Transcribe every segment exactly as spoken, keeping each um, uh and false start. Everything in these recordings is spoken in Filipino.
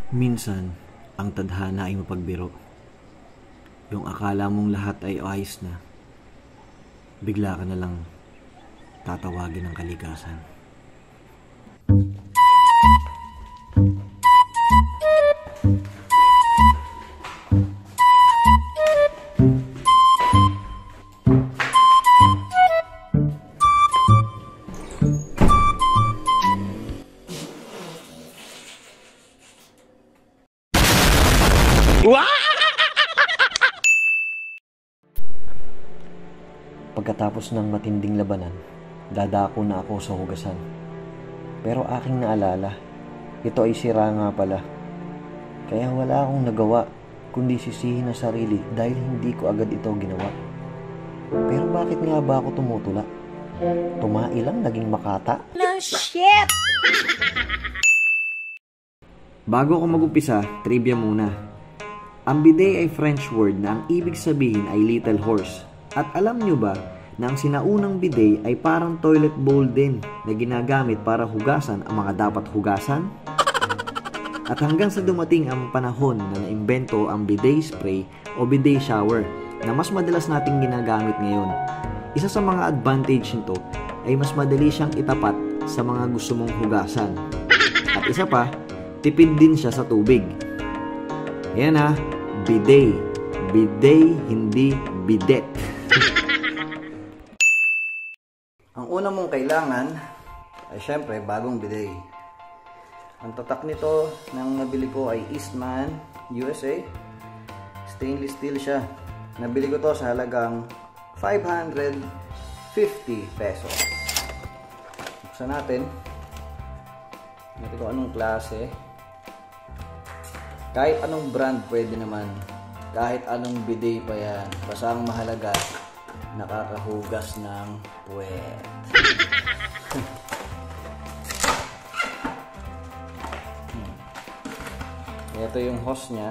Minsan, ang tadhana ay mapagbiro. Yung akala mong lahat ay ayos na, bigla ka na lang tatawagin ng kalikasan. Pagkatapos ng matinding labanan, dadako na ako sa hugasan. Pero aking naalala, ito ay sira nga pala. Kaya wala akong nagawa, kundi sisihin ang sarili dahil hindi ko agad ito ginawa. Pero bakit nga ba ako tumutula? Tumailang naging makata? No shit! Bago ako mag-umpisa, trivia muna. Ang bidet ay French word na ang ibig sabihin ay little horse. At alam nyo ba na ang sinaunang bidet ay parang toilet bowl din na ginagamit para hugasan ang mga dapat hugasan? At hanggang sa dumating ang panahon na naimbento ang bidet spray o bidet shower na mas madalas nating ginagamit ngayon. Isa sa mga advantage nito ay mas madali siyang itapat sa mga gusto mong hugasan. At isa pa, tipid din siya sa tubig. Ayan na, bidet. Bidet, hindi bidet. Ang una mong kailangan ay syempre bagong bidet. Ang tatak nito nang nabili ko ay Eastman U S A. Stainless steel siya. Nabili ko to sa halagang five hundred fifty pesos. Buksan natin. Natin kung anong klase. Kahit anong brand pwede naman. Kahit anong bidet pa yan. Basta ang mahalaga, nakakahugas ng puwet. hmm. Ito yung hose niya.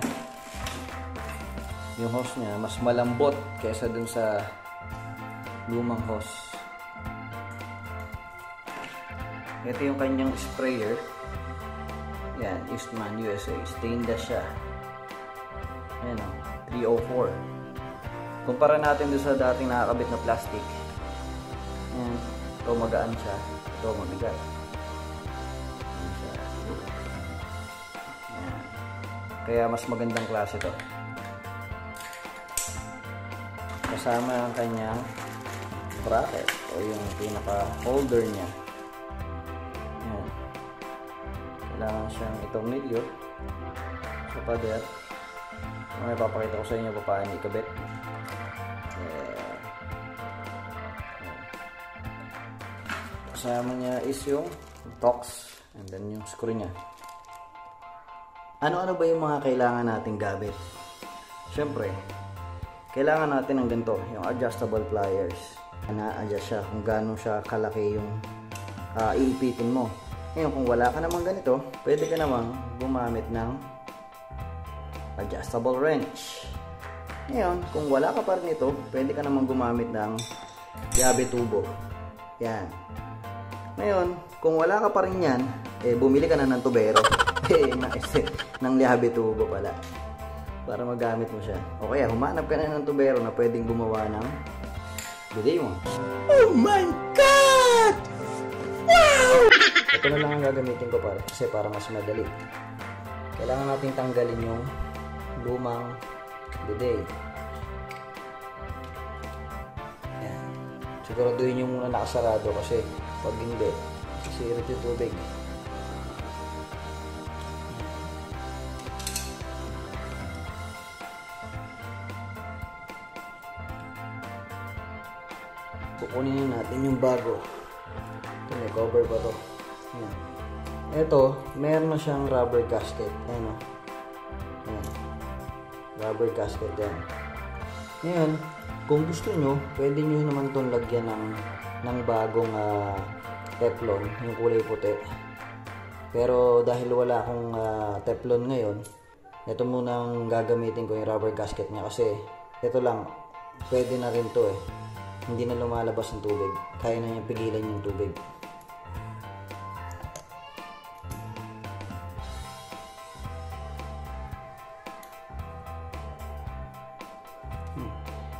Yung hose niya, mas malambot kaysa dun sa lumang hose. Ito yung kanyang sprayer. Yan, Eastman U S A. Stainless siya. Ayan o, three oh four. Kumpara natin doon sa dating nakakabit na plastic. Ayan, ito magaan siya. Ito mabigat. Ayan siya. Ayan. Kaya mas magandang klase ito. Kasama ang kanyang bracket o yung pinaka holder niya. Ayan. Kailangan siyang itornilyo sa pader. May papakita ko sa inyo pa paano ikabit. Yeah. Kasama niya is yung tox and then yung screw niya. Ano-ano ba yung mga kailangan nating gamit? Siyempre, kailangan natin ng ganito, yung adjustable pliers. Na-adjust siya kung gaano siya kalaki yung uh, iipitin mo. Ngayon, kung wala ka naman ganito, pwede ka namang gumamit ng adjustable wrench. Ngayon, kung wala ka pa rin ito, pwede ka naman gumamit ng llave tubo. Yan. Ngayon, kung wala ka pa rin yan, eh, bumili ka na ng tubero. eh, ng llave tubo pala. Para magamit mo siya. O kaya, humanap ka na ng tubero na pwedeng gumawa ng bidet mo. Oh my God! Wow! Ito na lang ang gagamitin ko para, kasi para mas madali. Kailangan natin tanggalin yung lumang bidet. Ayan. Siguraduhin yung muna nakasarado kasi pag hindi, sisirit yung tubig. Kukunin natin yung bago. Ito, may cover pa to. Ayan. Ito, meron na siyang rubber gasket. Ayan o. Ayan. Rubber gasket yan. Ngayon, kung gusto nyo, pwede nyo naman itong lagyan ng, ng bagong uh, Teflon, yung kulay puti. Pero dahil wala akong uh, Teflon ngayon, ito muna ang gagamitin ko yung rubber gasket niya kasi ito lang, pwede na rin to eh. Hindi na lumalabas ng tubig. Kaya na niyang pigilan yung tubig.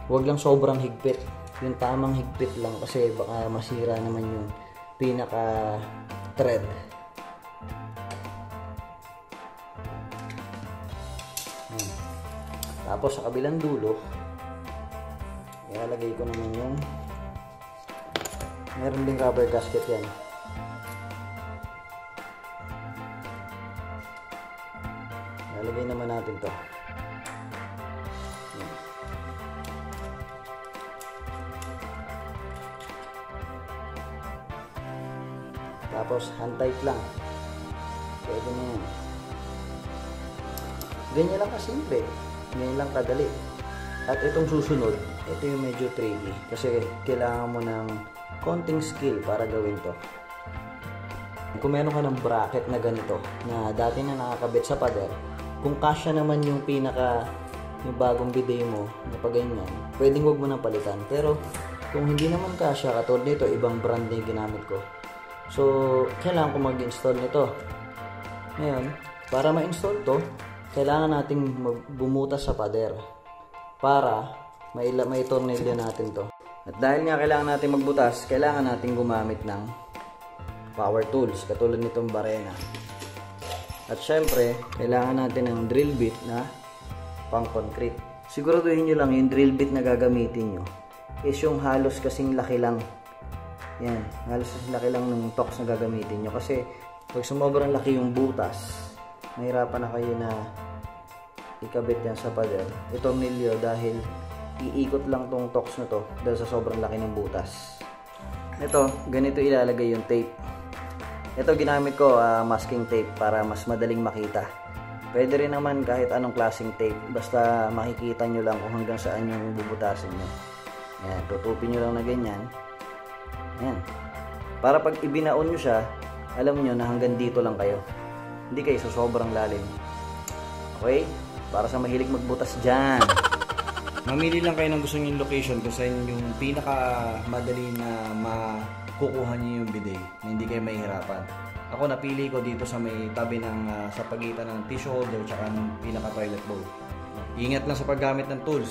Huwag lang sobrang higpit. Yung tamang higpit lang kasi baka masira naman yung pinaka thread. Hmm. Tapos sa kabilang dulo, ilalagay ko naman yung meron ding rubber gasket yan. Ilalagay naman natin to. Tapos hand tight lang. Pwede na yan. Ganyan lang kasimple. Ganyan lang kadali. At itong susunod, ito yung medyo tricky. Kasi kailangan mo ng konting skill para gawin to. Kung meron ka ng bracket na ganito, na dati na nakakabit sa pader, kung kasya naman yung pinaka, yung bagong bidet mo, na pa ganyan, pwedeng wag mo nang palitan. Pero, kung hindi naman kasya, katulad nito, ibang brand na yung ginamit ko. So, kailangan ko mag-install nito. Ngayon, para ma-install to, kailangan nating bumutas sa pader para mai-tornilyo natin to. At dahil nga kailangan natin magbutas, kailangan natin gumamit ng power tools, katulad nitong barena. At syempre, kailangan natin ng drill bit na pang concrete. Siguraduhin nyo lang yung drill bit na gagamitin nyo is yung halos kasing laki lang. Yan, halos kasing laki lang ng tox na gagamitin nyo. Kasi pag sumobrang laki yung butas, mahirapan na kayo na ikabit yan sa pader. Itornilyo dahil iikot lang tong tox na to dahil sa sobrang laki ng butas. Ito, ganito ilalagay yung tape. Ito ginamit ko uh, masking tape para mas madaling makita. Pwede rin naman kahit anong klaseng tape, basta makikita nyo lang kung hanggang saan yung bubutasin nyo. Yan, tutupin nyo lang na ganyan. Yan. Para pag ibinaon nyo siya, alam nyo na hanggang dito lang kayo. Hindi kayo sa sobrang lalim. Okay? Para sa mahilig magbutas dyan. Mamili lang kayo ng gusto nyo yung location kung saan yung pinaka madali na makukuha nyo yung bidet na hindi kayo mahihirapan. Ako napili ko dito sa may tabi ng uh, sa pagitan ng tissue holder tsaka ng pinaka toilet bowl. Ingat lang sa paggamit ng tools.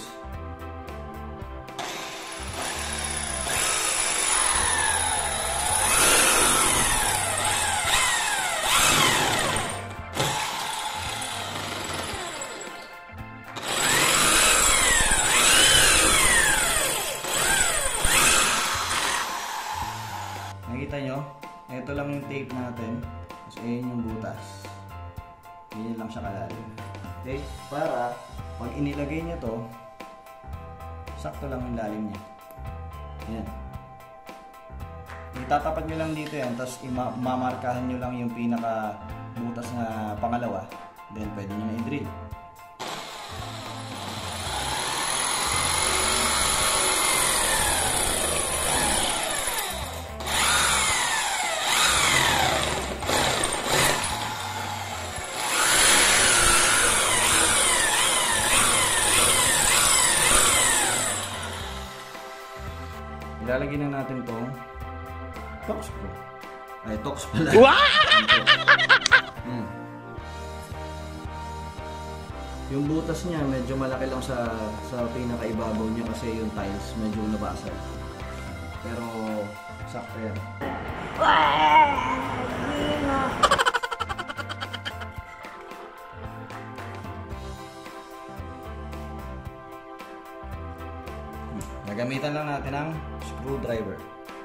Nakita nyo? Ito lang yung tape natin. Tapos ayan yung butas. Ganyan lang siya kalalim. Okay? Para pag inilagay nyo to, sakto lang yung lalim niya. Ayan. Itatapat nyo lang dito yan. Tapos mamarkahan nyo lang yung pinaka butas na pangalawa. Then pwede nyo na i-drill. Ilalagay na natin itong tox po. Ay, tox pala. Hmm. Yung butas niya medyo malaki lang sa sa pinakaibabaw niya kasi yung tiles medyo nabasag. Pero sakto yan. Nagamitan lang natin ng screwdriver.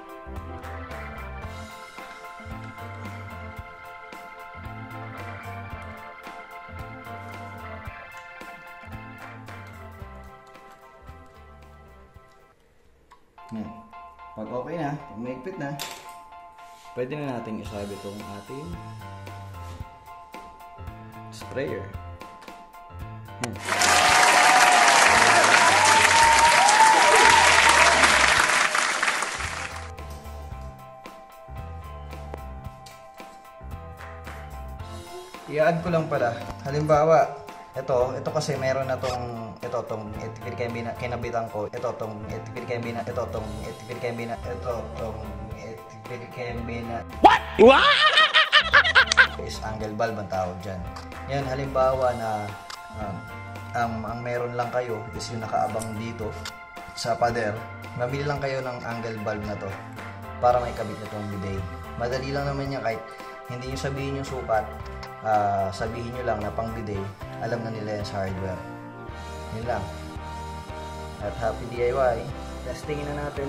Yan. Pag okay na, pag maigpit na, pwede na natin isabi itong ating sprayer. Yan. I-add ko lang pala. Halimbawa, ito, ito kasi meron na tong ito tong etipid kembina kinabitan ko. Ito tong etipid kembina, ito tong etipid kembina, ito tong etipid kembina. What? Is angle valve ang tawag diyan. Yan halimbawa na um, ang ang meron lang kayo is yung nakaabang dito sa pader, mabili lang kayo ng angle valve na to para may kabit na itong bidet. Madali lang naman yan, kahit hindi nyo sabihin yung sukat, uh, sabihin nyo lang na pang bidet, alam na nila yan sa hardware. Yun lang. At happy D I Y. Testingin na natin.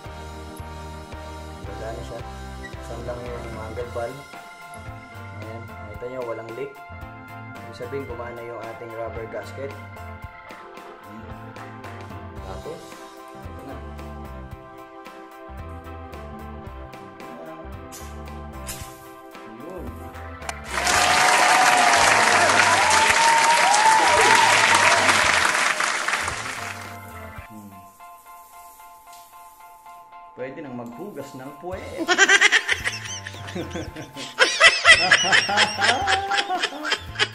Wala na siya. Saan lang yung angle valve. Ayan. Nakita nyo, walang leak. Ibig sabihin, gumana yung ating rubber gasket. Tapos, ito na. Yun. Hmm. Pwede nang maghugas ng puwet.